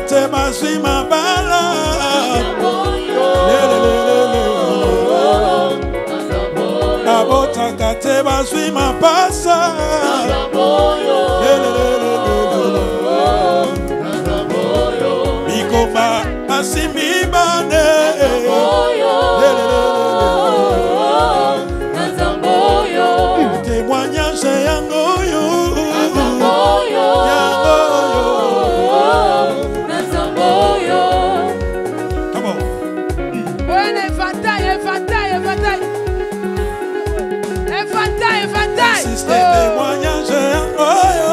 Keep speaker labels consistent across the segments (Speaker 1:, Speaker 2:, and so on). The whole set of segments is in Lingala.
Speaker 1: te basui mabala. Abota te basui mapasa. Bikoma asimi bane. Témoignage yangoyo. Come on. Sister, témoignage yangoyo.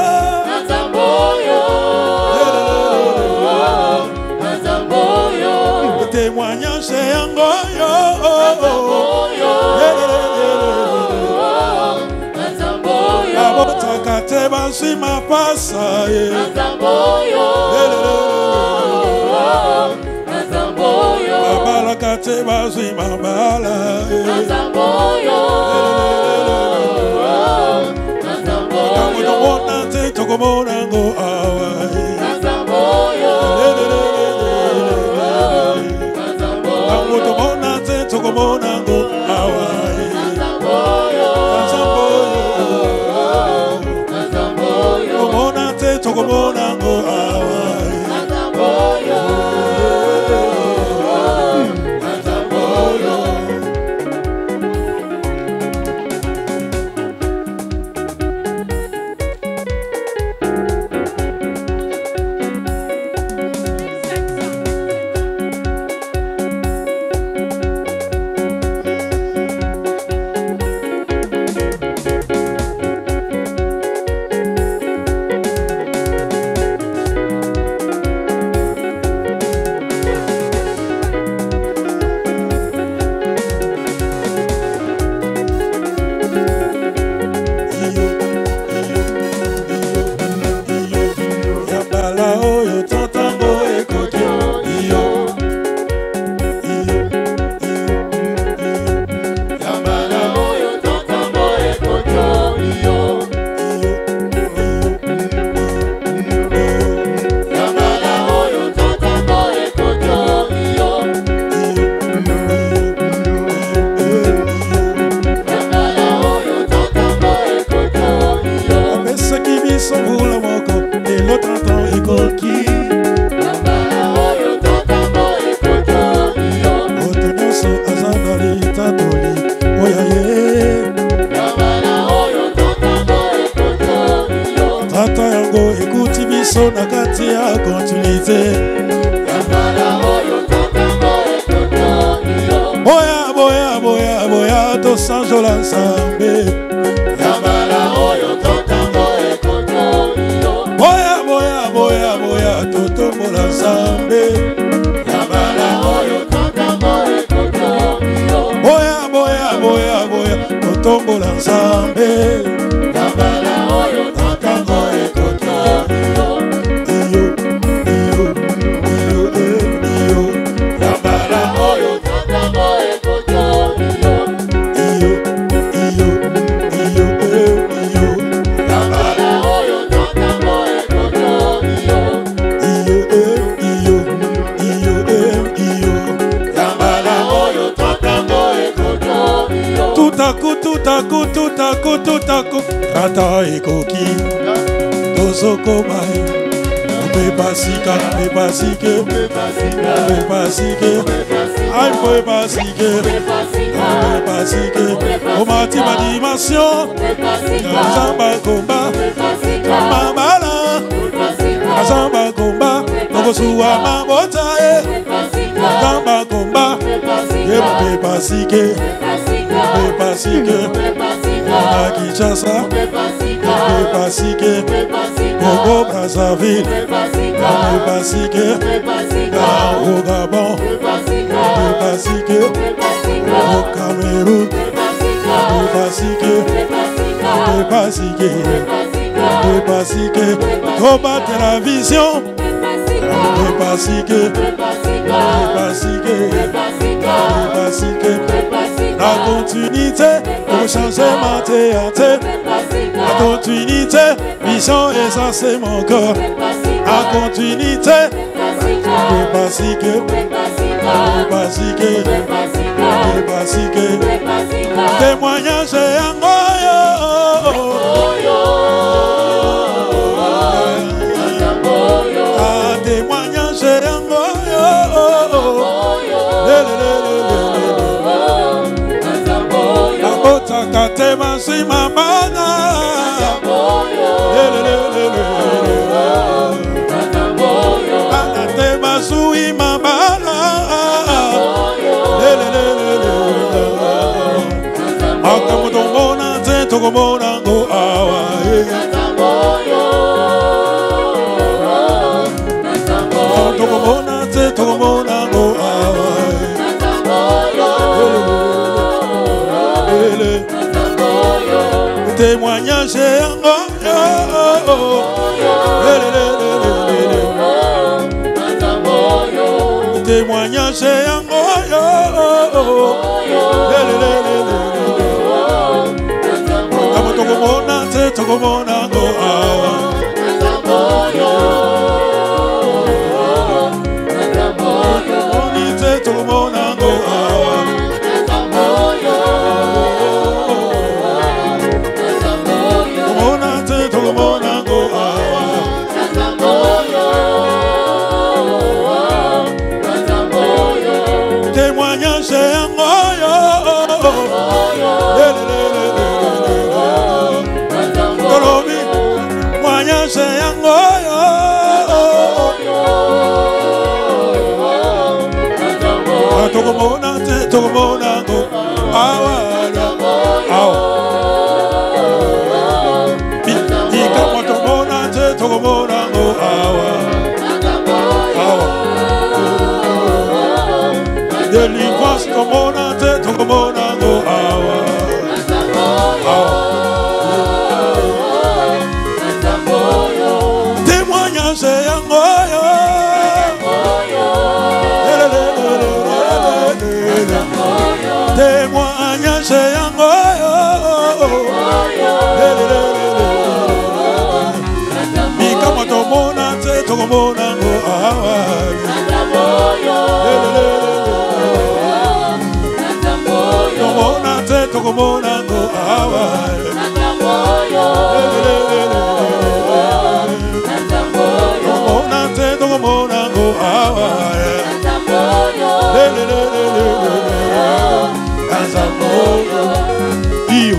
Speaker 1: Témoignage yangoyo. Abotaka te basui mapasa. Babalaka te basui mabala. Tokomonango awai. Tokomonango tokomonango awai. Tokomonango tokomonango awai. Tutaku Rata ekoki Tozoko mai Upe basika Aïe upe basike Omati ma dimension Azamba komba Mamala Azamba komba Nogosuwa mabota Azamba komba Upe basike à Kinshasa, Congo Brazzaville, au Gabon, au Cameroun, combat télévision, la continuité pour changer ma théâtre. La continuité, mission et ça c'est mon corps. La continuité, témoignage yango témoignage yango abotaka te masima bana bana te bazui mabala akamutomona te tokomona ngo awa tokomona te tokomona ngo awa témoignage yango témoignage yango kama tokomona te tokomona ngo awa te tokomona ngo awa témoignage yango tolobi témoignage yango tokomona te tokomona ngo awa ikamo tokomona te tokomona ngo awa délivrance tokomona te tokomona ngo awa témoignage yango témoignage yango mikamo tomona te tokomona ngo awa tokomona ngo awa tokomona te tokomona ngo awa iyo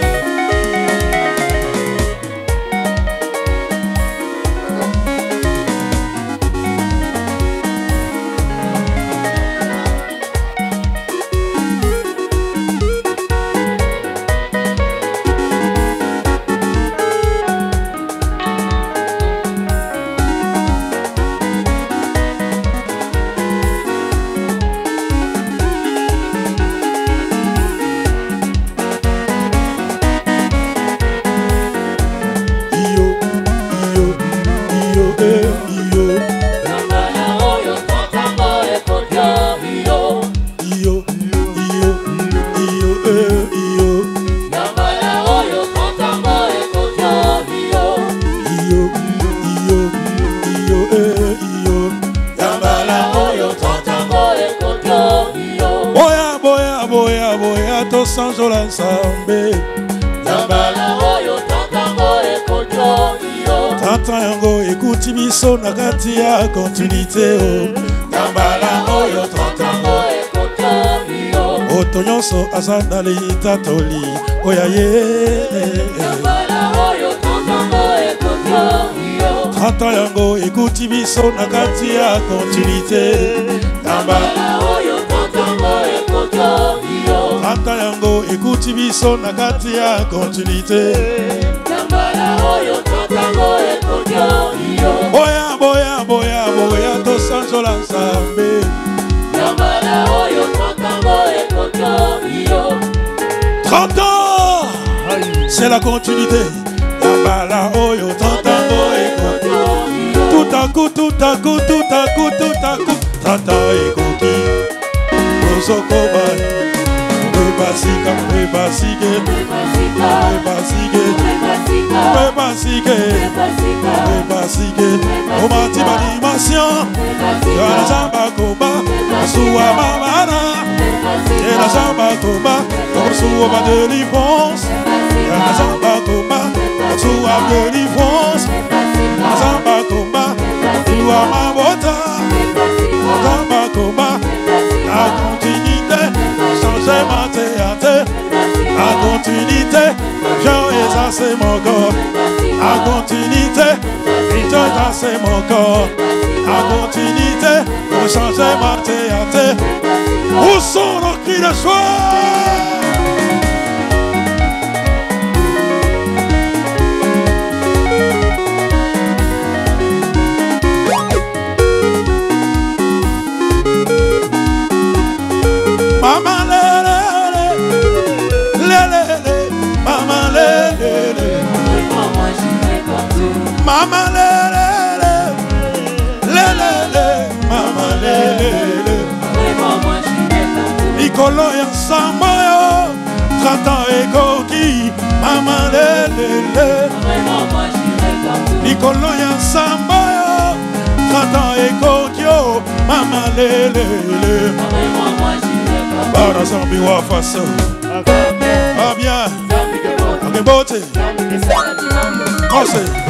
Speaker 1: tosanzola nzambe
Speaker 2: Zambala oyo tatango ekojo iyo
Speaker 1: tata yango ekuti biso na kati ya kontinite o
Speaker 2: Zambala oyo tatango ekojo iyo
Speaker 1: moto nyonso aza na litatoli oya ye
Speaker 2: Zambala oyo tatango ekojo iyo
Speaker 1: tata yango ekuti biso na kati ya kontinite
Speaker 2: Zambala oyo tatango ekojo iyo
Speaker 1: tata yango ekuti biso na kati ya kontinite
Speaker 2: Zambala oyo tatango ekojo iyo
Speaker 1: boya boya boya boya tosanzola nzambe
Speaker 2: Zambala oyo tatango ekojo iyo
Speaker 1: 30 ans c'est la continuité Zambala oyo tatango ekojo tout à coup tout à coup tout à coup tout à coup tata ekoki Rebasika, rebasike, rebasike, Omati animation, la jamba comba, soua mamana, et la jamba comba, soua délivrance, la jamba comba, soua délivrance, la jamba comba, soua ma bota, la jamba comba, la continuité, changer ma théâtre, la continuité, j'ai ça c'est mon corps, la continuité. Ça c'est mon corps. La continuité pour changer ma théâtre. Où sont nos cris de joie? Maman lélé, maman lélé, maman lélé. Nicolo ya Samoyo, 30 ans et coquille, maman lélé. Nicolo ya Samoyo, 30 ans et coquille, maman lélé. Bara zambi wa faso, ah bien, ok beauté, conseil.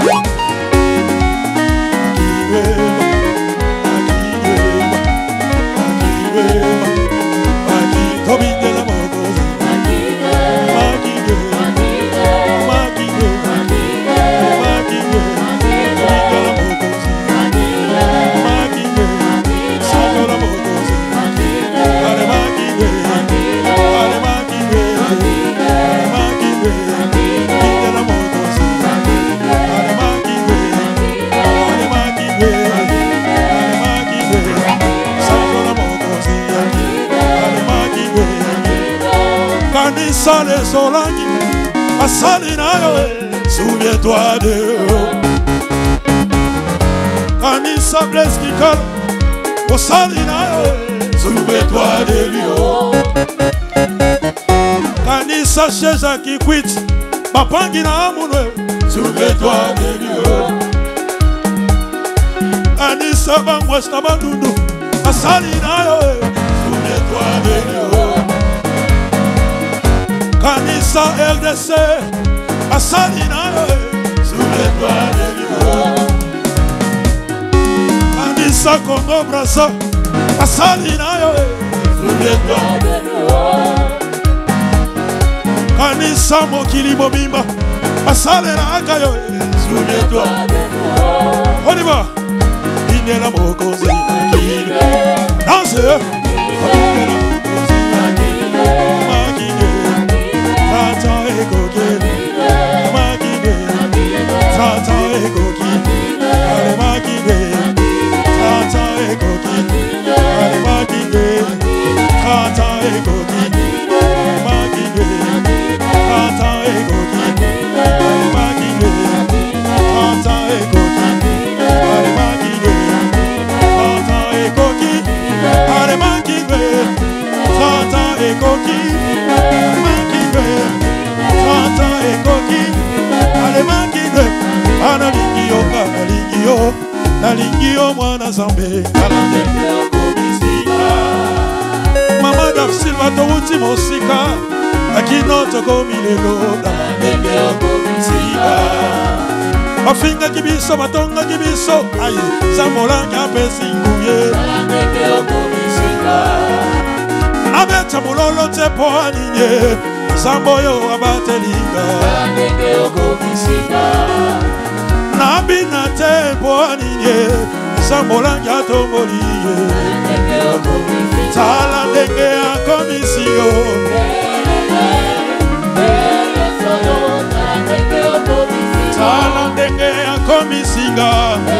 Speaker 1: Kanisa les Solangi, Asalinayo, souviens-toi de eux. Kanisa Blaise qui colle, Osalinayo, souviens-toi de lui. Kanisa Cheja qui quitte, Mapangina Amounwe, souviens-toi de lui. Kanisa Bangwes Nabandundu, Asalinayo, souviens-toi de lui. Kanisa RDC, Asalina, souviens-toi de lui. Kanisa Congo Brassa, Asalina, souviens-toi de lui. Kanisa Mokili Mobimba, Asalina Akayo, souviens-toi de lui. On y va. Il est la Mokozi, dansez. Nalingio mwana zambe Mama Daf Silva touti mosika Akino toko milego Mafinga kibiso matonga kibiso Aye Zamolanga pesinguye Abeta mulolo tepo aninye Zamboyo abatelinga Nabina tepo aninye Zamolanga tomboliye Tala denge ya komisio Tala denge ya komisinga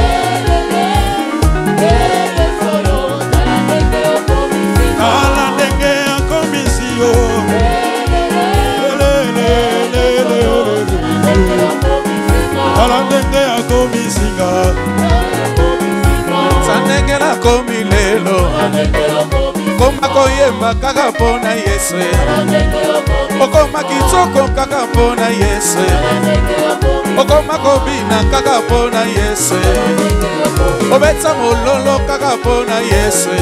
Speaker 1: Tala denge ya komisio Tala denge ya komisinga
Speaker 3: Sanenge na komilelo Koma koyemba kaka pona Yesu okoma kitoko kaka mpona Yesu okoma kobina kaka mpona Yesu obetsa mololo kaka mpona Yesu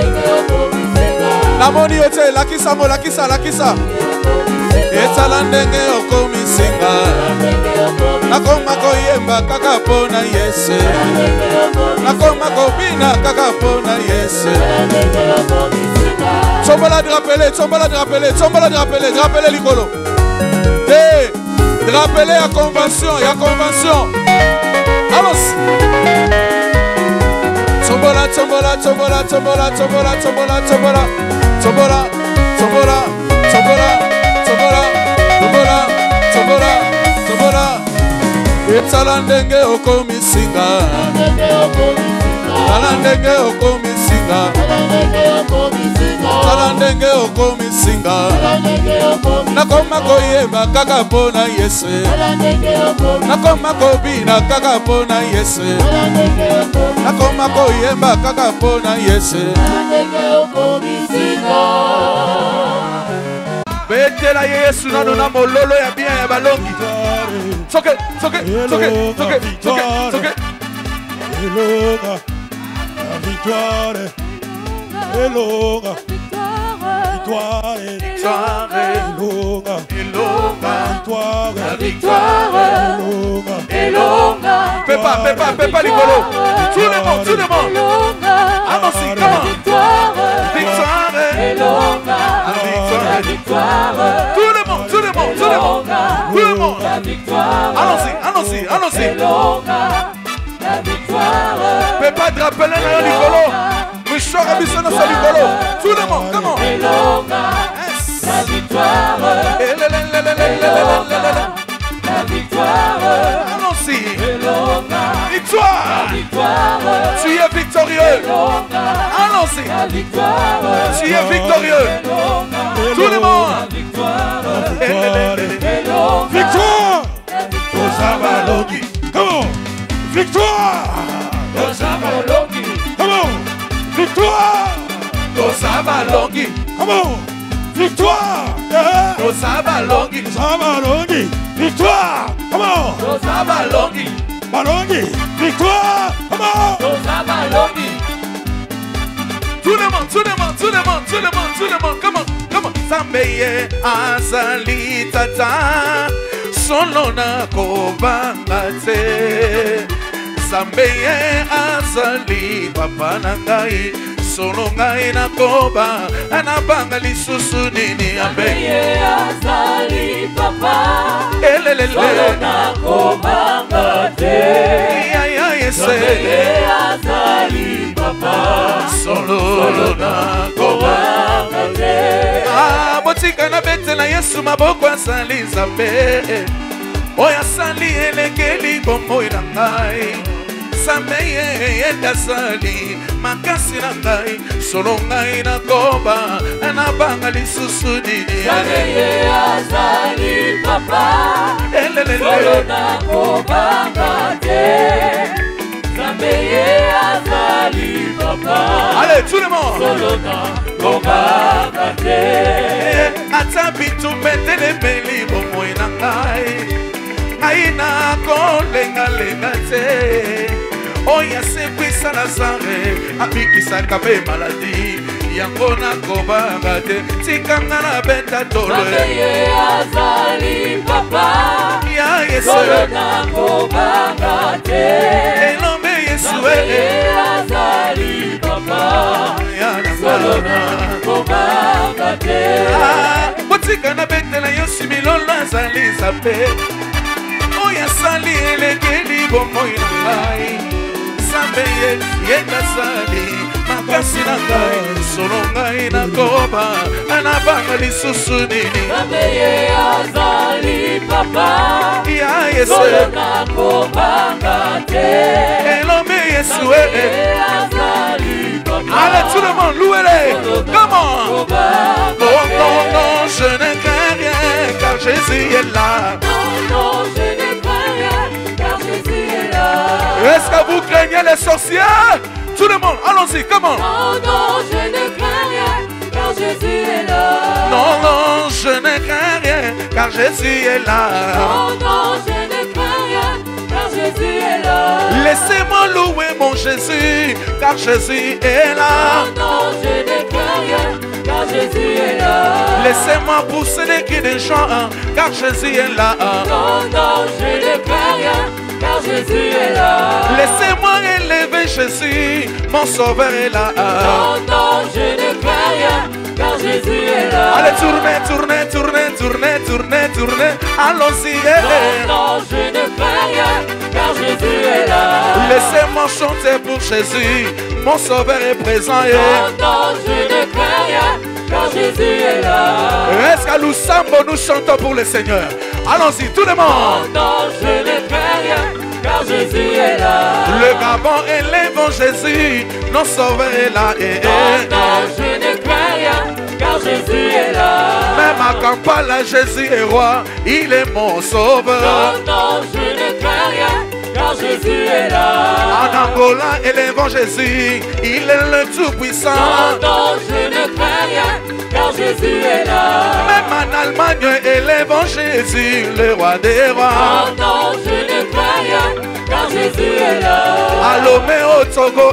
Speaker 3: namoni yote lakisa mo lakisa etala ndenge okomisinga nakoma koyemba kaka mpona Yesu nakoma kobina kaka mpona Yesu Tombola de rappeler l'icolo. De rappeler la convention, Allons. Etsalandenge okomisinga. Talandenge okomisinga. Talandenge okomisinga. Nakoma koyeba kaka mpona Yesu. Nakoma kobina kaka mpona Yesu. Nakoma koyeba kaka mpona Yesu. Betela Yesu nano na mololo ya bien ya balongi. Soke.
Speaker 1: Eloga, la victoire. Eloga, victoire. Eloga,
Speaker 2: la victoire. Eloga,
Speaker 3: Pepa Nicolo. Tout le monde. Allons-y, comment? Victoire.
Speaker 2: Eloga, la victoire.
Speaker 3: Tout le monde.
Speaker 2: La victoire.
Speaker 3: Allons-y.
Speaker 2: Eloga, la victoire.
Speaker 3: Pepa te rappeler na Nicolo. Mouchora bisona sa Nicolo. Tout le monde, comment?
Speaker 2: Eloga, la victoire. La victoire.
Speaker 3: Allons-y.
Speaker 2: Eloga,
Speaker 3: Victoire.
Speaker 2: la victoire.
Speaker 3: Tu es victorieux.
Speaker 2: Eloga,
Speaker 3: Allons-y.
Speaker 2: la victoire.
Speaker 3: Tu es victorieux.
Speaker 2: Eloga,
Speaker 3: Tout le monde.
Speaker 2: la victoire.
Speaker 1: Victoire. Victoire. Osabalongi. Comment? Victoire.
Speaker 2: Osabalongi.
Speaker 1: Comment? Victoire.
Speaker 3: Osabalongi.
Speaker 1: Comment? Victoire.
Speaker 3: Osabalongi.
Speaker 1: Osabalongi. Victoire. Comment?
Speaker 3: Osabalongi.
Speaker 1: Balongi. Victoire. Comment?
Speaker 2: Osabalongi.
Speaker 3: Tout le monde. Comment? Zambeye azali tata solo na kobanga te. Zambeye azali papa na ngai solo ngai na koba anabanga lisusu nini
Speaker 2: Zambeye azali papa
Speaker 3: elelele
Speaker 2: solo na kobanga te.
Speaker 3: Zambeye
Speaker 2: azali papa
Speaker 3: solo na
Speaker 2: kobanga te.
Speaker 3: Botika na betela Yesu maboko asali Nzambe oyo asali elekeli bomoi na ngai Nzambe yenda asali makasi na ngai solo ngai na koba nabanga lisusu nini
Speaker 2: Zambeye azali papa solo na kobanga te. Zambeye azali papa.
Speaker 3: Allez, tout le monde.
Speaker 2: Solo na kobanga te.
Speaker 3: Ata bitu betele beli bomoi na ngai aina kolenga te. Oya sepisa na zare abikisaka pe maladi yango na kobanga te tikanga na beta tolo.
Speaker 2: Zambeye azali papa
Speaker 3: Ya Yesu
Speaker 2: solo na kobanga te.
Speaker 3: elombe Yesu
Speaker 2: Zambeye azali papa solo na kobanga te.
Speaker 3: botika na betela Yesu milolo azali Nzambe oyo asali elekeli bomoi na ngai Nzambe yenda asali makasi na ngai solo ngai na koba anabanga lisusu nini
Speaker 2: Zambeye azali papa
Speaker 3: ya Yesu
Speaker 2: solo na kobanga te.
Speaker 3: elombe Yesu
Speaker 2: Zambeye azali papa.
Speaker 3: Allez tout le monde louez-les. Comment?
Speaker 2: Kobanga
Speaker 3: Oh non, je ne crains rien car Jésus est là.
Speaker 2: Non, je ne crains rien car Jésus est là.
Speaker 3: Est-ce que vous craignez les sorciers? Tout le monde, allons-y, comment?
Speaker 2: Non, je ne crains rien car Jésus est là.
Speaker 3: Non, je ne crains rien car Jésus est là.
Speaker 2: Oh non, je ne crains rien, car Jésus est là.
Speaker 3: Laissez-moi louer mon Jésus, car Jésus est là.
Speaker 2: Oh non, je ne crains rien, car Jésus est là.
Speaker 3: Laissez-moi pousser des cris de joie, car Jésus est là.
Speaker 2: Oh non, je ne crains rien, car Jésus est là.
Speaker 3: Laissez-moi élever Jésus, mon sauveur est là.
Speaker 2: Oh non, je ne crains rien, car Jésus est là.
Speaker 3: Allez, tournez, tournez, tournez, tournez, tournez, tournez. Allons-y.
Speaker 2: Oh non, je ne crains rien, car Jésus est là.
Speaker 3: Laissez-moi chanter pour Jésus, mon sauveur est présent.
Speaker 2: Oh non, je ne crains rien, car Jésus est là.
Speaker 3: Est-ce qu'à Lusambo nous chantons pour le Seigneur? Allons-y, tout le
Speaker 2: Oh
Speaker 3: monde.
Speaker 2: non, je ne crains rien, car Jésus est là.
Speaker 3: Le Gabon élève Jésus, notre sauveur est là.
Speaker 2: Oh non, je ne crains rien, car Jésus est là.
Speaker 3: Même à Kampala, Jésus est roi, il est mon sauveur.
Speaker 2: Oh non, je ne crains rien, car Jésus est là.
Speaker 3: En Angola, élèvons Jésus, il est le Tout-Puissant.
Speaker 2: Oh non, je ne crains rien, car Jésus est là.
Speaker 3: Même en Allemagne, élèvons Jésus, le roi des rois.
Speaker 2: Oh non, je ne crains rien, car Jésus est là.
Speaker 3: À Lomé, au Togo,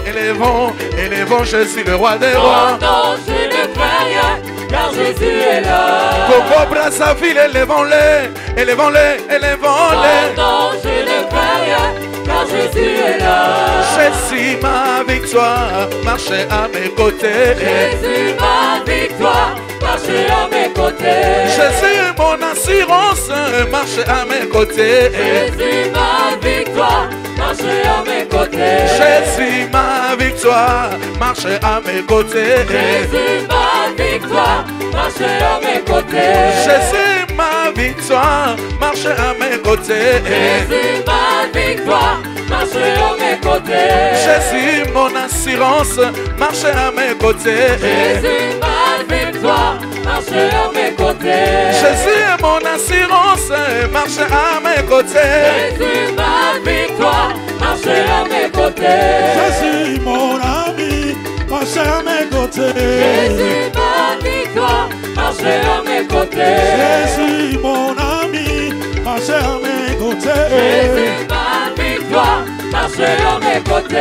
Speaker 3: élèvons Jésus, le roi des rois.
Speaker 2: Oh non, je ne crains rien, car Jésus est là.
Speaker 3: Congo, Brazzaville, élèvons-le, élèvons-le, élèvons-le.
Speaker 2: Oh non, je ne crains rien, car Jésus est là.
Speaker 3: Jésus, ma victoire, marchez à mes côtés.
Speaker 2: Jésus, ma victoire, marchez à mes côtés.
Speaker 3: Jésus, mon assurance, marchez à mes côtés.
Speaker 2: Jésus, ma victoire, marchez à mes côtés.
Speaker 3: Jésus, ma victoire, marchez à mes côtés.
Speaker 2: Jésus, ma victoire, marchez à mes côtés.
Speaker 3: Jésus, ma victoire, marchez à mes côtés.
Speaker 2: Jésus, ma victoire, marchez à mes côtés.
Speaker 3: Jésus, mon assurance, marchez à mes côtés.
Speaker 2: Jésus, ma victoire, marchez à mes côtés.
Speaker 3: Jésus, mon assurance, marchez à mes côtés.
Speaker 2: Jésus, ma victoire, marchez à mes côtés.
Speaker 1: Jésus, mon ami, marchez à mes côtés.
Speaker 2: Jésus, ma victoire, marchez à mes côtés.
Speaker 1: Jésus, mon ami, marchez à mes côtés.
Speaker 2: Jésus, ma victoire, marchez à mes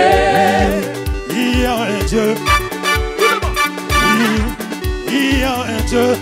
Speaker 2: côtés.
Speaker 1: Il y a un Dieu. Oui, il y a un Dieu.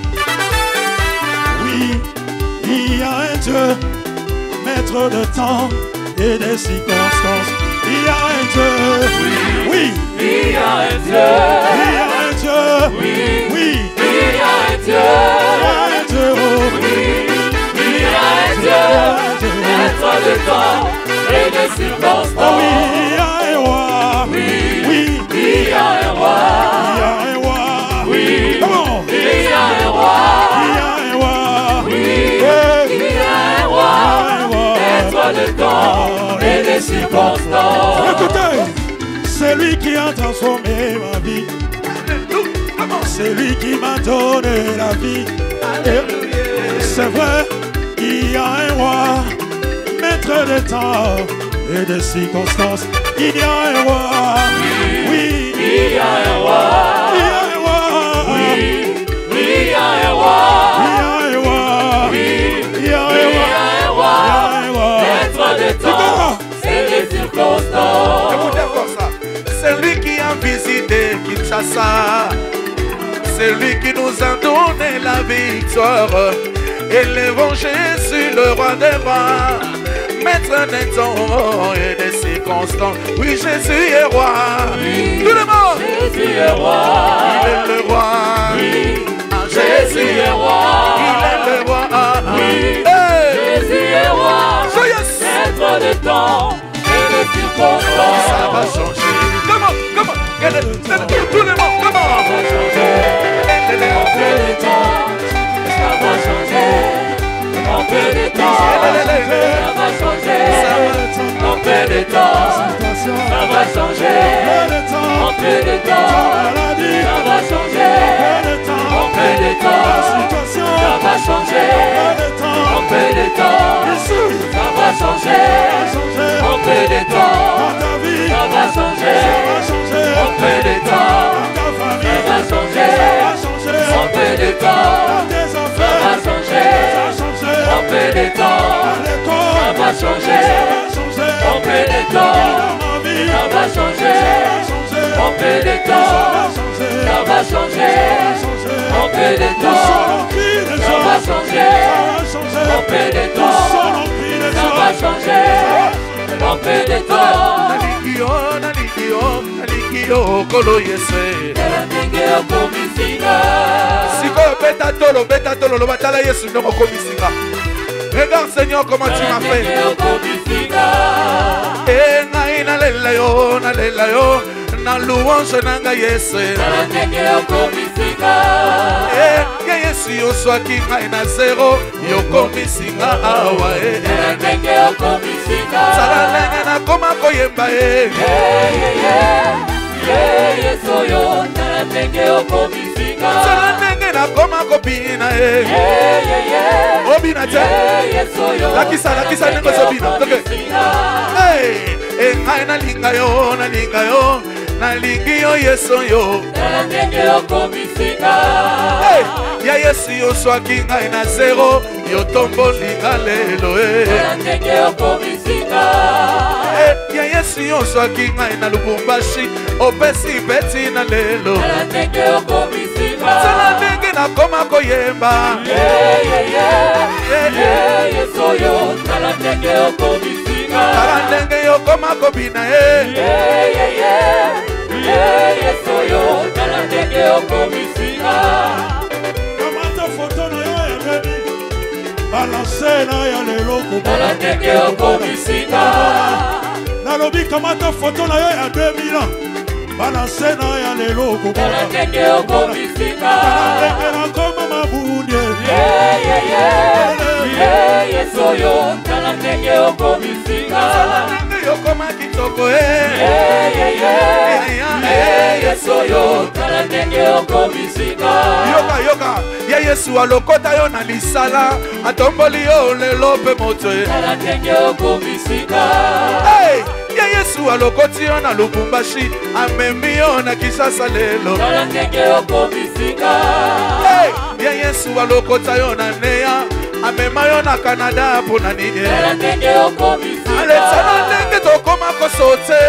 Speaker 1: Oui, il y a un Dieu, maître de temps et des circonstances. Il y a un Dieu. Oui,
Speaker 2: Il y a un Dieu.
Speaker 1: il y a un Dieu.
Speaker 2: Oui,
Speaker 1: Oui,
Speaker 2: il y a un Dieu.
Speaker 1: il y a un Dieu.
Speaker 2: Il y a un Dieu, maître de temps et de
Speaker 1: Oh
Speaker 2: circonstances.
Speaker 1: oui, il y a un roi. Oui,
Speaker 2: Il y a un roi.
Speaker 1: il y a un roi.
Speaker 2: Oui,
Speaker 1: Comment?
Speaker 2: il y a un roi.
Speaker 1: Il y a un roi.
Speaker 2: Oui,
Speaker 1: Hey.
Speaker 2: il y a un roi.
Speaker 1: Un roi.
Speaker 2: Maître de temps et de circonstances.
Speaker 1: Écoutez, c'est lui qui a transformé ma vie. C'est lui qui m'a donné la vie. C'est vrai, il y a un roi, maître des temps et des circonstances. Il y a un roi. Oui,
Speaker 2: Il y a un roi.
Speaker 1: il y a un roi.
Speaker 2: Oui, il y a un roi.
Speaker 1: Il y a un roi.
Speaker 2: Oui,
Speaker 1: Il y a un
Speaker 2: il y
Speaker 1: roi.
Speaker 2: a un
Speaker 1: Il y
Speaker 2: roi.
Speaker 1: a un roi.
Speaker 2: Maître de temps et de circonstances.
Speaker 3: Écoutez encore ça. C'est lui qui a visité Kinshasa. C'est lui qui nous a donné la victoire. Élevons Jésus, le roi des rois, maître des temps et des circonstances. Oui, Jésus est roi.
Speaker 2: Oui.
Speaker 3: Tout le monde.
Speaker 2: Jésus est roi.
Speaker 3: Il est le roi.
Speaker 2: Oui.
Speaker 3: Ah,
Speaker 2: Jésus est roi.
Speaker 3: Il est le roi.
Speaker 2: Oui.
Speaker 3: Hey.
Speaker 2: Jésus est roi.
Speaker 3: Joyeux.
Speaker 2: Maître de temps et de circonstances.
Speaker 3: Ça va changer. Comment? Tout le monde, comment?
Speaker 2: Ça va changer. En peu de temps, ça va changer. En peu de temps, ça va changer. En peu de temps, ça va changer. En peu de temps, ça va changer. En peu de temps, ça va changer. En peu de temps, ça va changer. En peu de temps, ça va changer. En peu de temps, ça va changer. En peu de temps, ça va changer. changer. En peu de temps, ça va changer. En peu de temps, ça va changer. En peu de temps, ça va changer. En peu de temps, ça va changer. En peu de temps. Nalikio, kolo yese. Siko beta tolo, lo batala yesu no komisinga. Regarde Seigneur comment tu m'as fait. Et na lela yo, na louange nanga yesu. Eh, yesu yo swaki ngai na zero, yo komisinga awa eh. Sala nenge na koma koyemba eh. Yesu yo na nenge komisinga. Sala nenge na koma kopina eh. Obina te. Lakisa nengo sobina. Hey, ngai na linga yo, na lingi yo yesu yo. Hey, ya yesu yo swaki ngai na zero, yo tombo linga lelo eh. Hey, ya yesu yo swaki ngai na Lubumbashi, opesi beti na lelo. Sala nenge na koma koyemba. Yesu yo sala nenge komisinga. Sala nenge yo koma kobina eh. Yesu yo sala nenge komisinga.
Speaker 1: Kamata photo na yo ya baby. Balance na ya lelo ko.
Speaker 2: Sala nenge komisinga.
Speaker 1: Nalobi kamata photo na yo ya 2000 ans. Balance na ya lelo ko.
Speaker 2: Sala nenge komisinga.
Speaker 1: Sala nenge na koma mabunye.
Speaker 2: Yesu yo sala nenge komisinga.
Speaker 3: Sala nenge yo koma kitoko eh.
Speaker 2: Yesu yo sala nenge komisinga.
Speaker 3: Yoka ya yesu alokota yo na lisala, atomboli yo lelo pe moto eh.
Speaker 2: Sala nenge komisinga.
Speaker 3: Hey, ya yesu alokoti yo na Lubumbashi, amemi yo na Kinshasa lelo.
Speaker 2: Sala nenge komisinga.
Speaker 3: Hey, ya yesu alokota yo na Neya, amema yo na Canada pona nini.
Speaker 2: Sala nenge komisinga.
Speaker 3: Ale sala nenge tokoma kosote.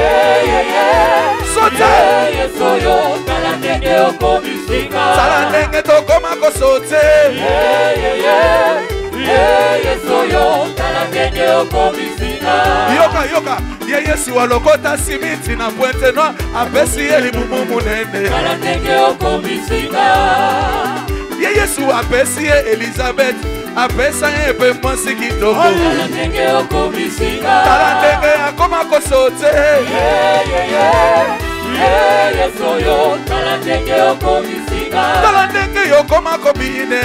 Speaker 3: Sote.
Speaker 2: Yesu yo sala nenge komisinga.
Speaker 3: Sala nenge tokoma kosote.
Speaker 2: Yesu yo sala nenge komisinga.
Speaker 3: Yoka ya yesu alokota simiti na Pointe Noire, apesi elimumu munene.
Speaker 2: Sala nenge komisinga.
Speaker 3: Ya yesu apesi Elizabeth, apesa ye pe mwasi kitoko.
Speaker 2: Sala nenge komisinga.
Speaker 3: Sala nenge akoma kosote.
Speaker 2: Yesu yo sala nenge komisinga.
Speaker 3: Sala nenge yokoma kobine.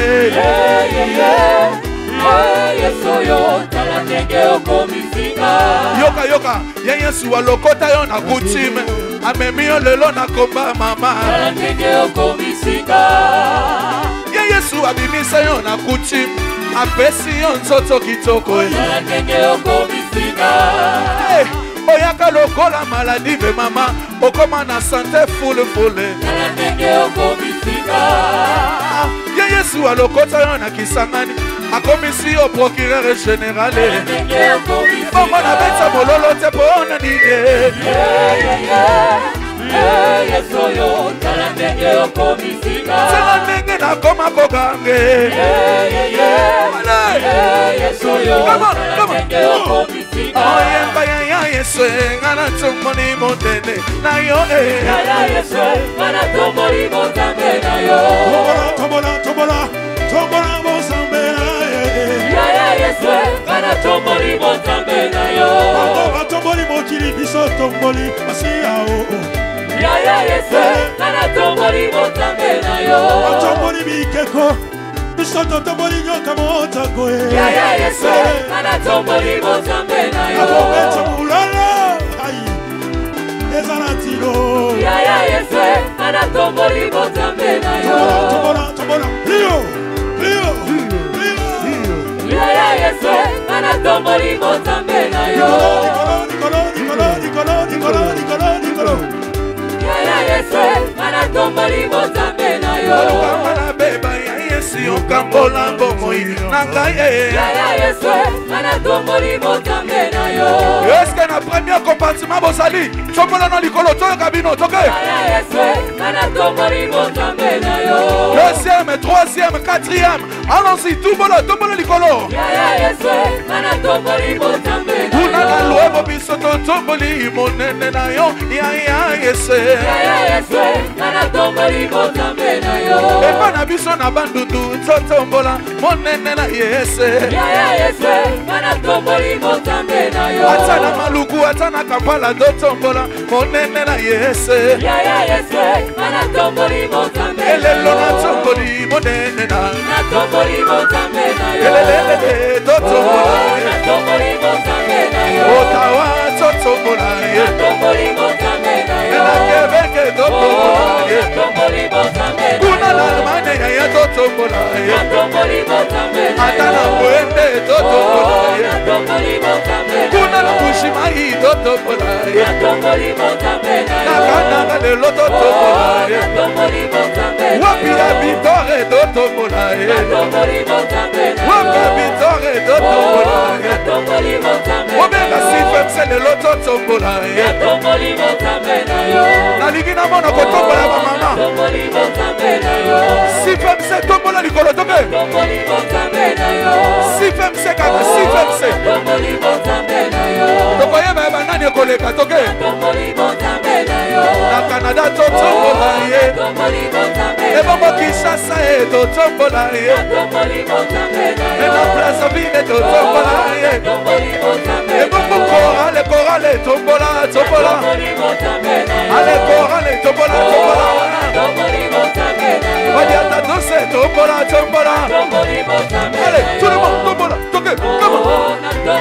Speaker 2: Yesu yo sala nenge komisinga.
Speaker 3: Yoka ya yesu alokota yo na kutime, amemi yo lelo na komba mama.
Speaker 2: Sala nenge komisinga.
Speaker 3: Ya yesu abimisa yo na kutime, apesi yo nzoto kitoko.
Speaker 2: Sala nenge komisinga.
Speaker 3: Hey, oyaka lokola maladive mama, okoma na sante full.
Speaker 2: Sala nenge komisinga.
Speaker 3: Ya yesu alokota yo na Kisangani, akomisi yo procureur général. Bongo na beta mololo te pona nige.
Speaker 2: Yesu yo sala nenge komisinga.
Speaker 3: Sala nenge na koma kogange.
Speaker 2: Yesu yo sala nenge komisinga.
Speaker 3: Oyemba ya yesu ngana tumoni monene na yo eh.
Speaker 2: Ya Yesu ngana tumoni monene na yo.
Speaker 1: Tombola bozambe na ye.
Speaker 2: Ya Yesu ngana tumoni monene na yo.
Speaker 1: Tomboli mokili biso tomboli asiya o.
Speaker 2: Ya Yesu ngana tumoni monene na yo.
Speaker 1: Tomboli bikeko biso tomboli nyoka motako e.
Speaker 2: Ya Yesu ngana tumoni monene na yo.
Speaker 1: Abometa mulala ai ezanatilo.
Speaker 2: Ya Yesu ngana tumoni monene na yo.
Speaker 1: Tombola Leo.
Speaker 2: Ya Yesu ngana tumoni monene na yo.
Speaker 1: Nikolo.
Speaker 2: Ya Yesu ngana tumoni monene na yo.
Speaker 3: Kama na beba ya yesu kasi okambola bomoi na ngai eske na premier compartiment bozali tombola na likolo toyoka bino toke deuxième, troisième, quatrième allons-y tombola likolo kuna na lwebo biso totomboli monene na yo yaya yese epa na biso na bandundu totombola monene na yese ata na maluku ata na kampala totombola monene na yese elelo natomboli monene na elelele totombola otawa totombola elakebeke totombola kuna na almane yaya totombola ata na mwende totombola kuna na mushimai totombola nakanaga lelo totombola wapi ya bitore totombola wapi ya bitore totombola omega sifemse lelo totombola nalingi namona kotombola bamama sifemse tombola likolo toke sifemse kaka sifemse tokoyeba ya banani ekoleka toke na Canada totombola ye ebongo Kinshasa ye totombola ye na Brazzaville totombola ye ebongo korale tombola ale korale tombola Wadiata dose tombola allez tout le monde tombola toke comment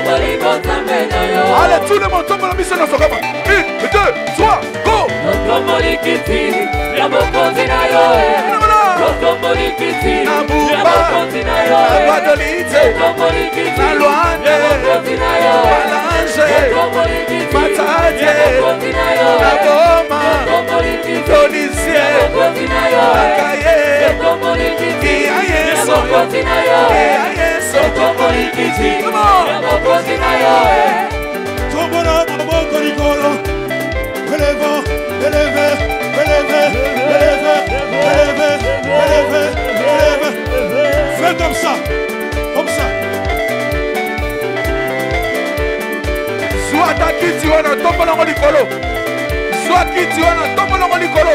Speaker 3: allez tout le monde tombola mission na sokama 1 2 3 go tombolikiti ya bokonzi na yo tombolikiti na buba na badolite na loane balange matate na goma tolisie akaye iya yeso tombolikiti tombola maboko likolo élevez. Faites comme ça. Soit ta kiti wana tombola mo likolo. Soit kiti wana tombola mo likolo.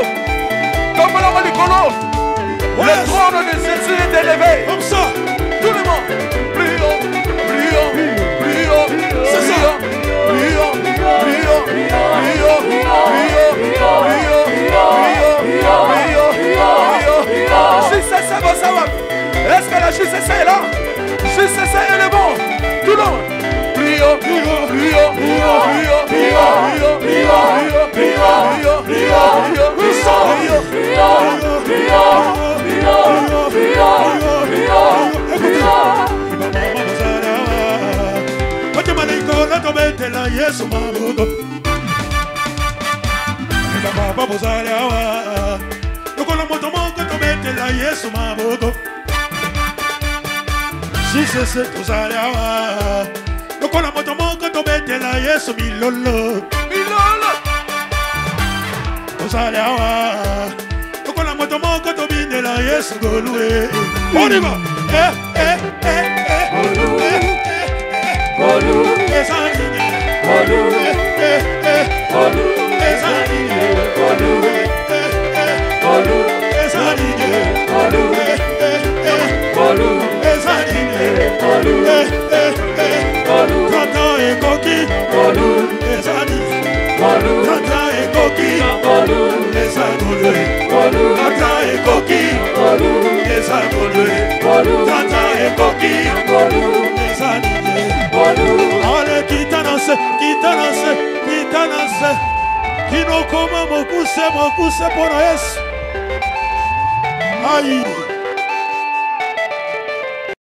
Speaker 3: Le trône de Jésus est élevé. Comme ça. Tout le monde. Plus haut. C'est ça. Plus haut. JCC va savoir. Est-ce que la JCC est là? JCC elle est bon. Tout le monde. Plus haut. Yesu mabugo baba bozali awa lokola moto moko tobetela Yesu mabugo JCC tozali awa lokola moto moko tobetela Yesu milolo tozali awa lokola moto moko tobindela Yesu golue on y va Allez, quitanase, qui nous comme mokuse pour Yesu. Aïe.